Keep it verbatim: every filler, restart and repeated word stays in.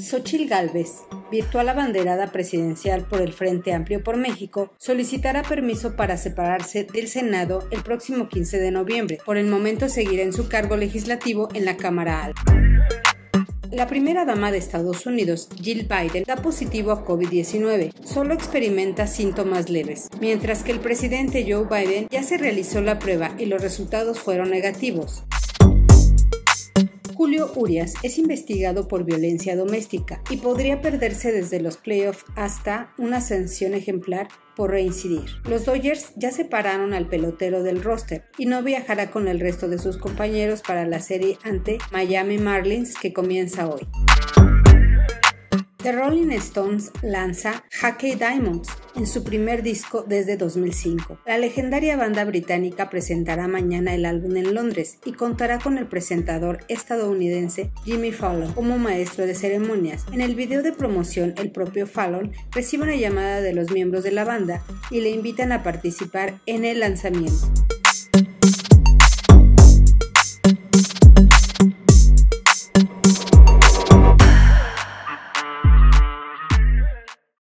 Xóchitl Gálvez, virtual abanderada presidencial por el Frente Amplio por México, solicitará permiso para separarse del Senado el próximo quince de noviembre. Por el momento seguirá en su cargo legislativo en la Cámara Alta. La primera dama de Estados Unidos, Jill Biden, da positivo a COVID diecinueve, solo experimenta síntomas leves, mientras que el presidente Joe Biden ya se realizó la prueba y los resultados fueron negativos. Julio Urias es investigado por violencia doméstica y podría perderse desde los playoffs hasta una sanción ejemplar por reincidir. Los Dodgers ya separaron al pelotero del roster y no viajará con el resto de sus compañeros para la serie ante Miami Marlins que comienza hoy. The Rolling Stones lanza Hackney Diamonds en su primer disco desde dos mil cinco. La legendaria banda británica presentará mañana el álbum en Londres y contará con el presentador estadounidense Jimmy Fallon como maestro de ceremonias. En el video de promoción, el propio Fallon recibe una llamada de los miembros de la banda y le invitan a participar en el lanzamiento.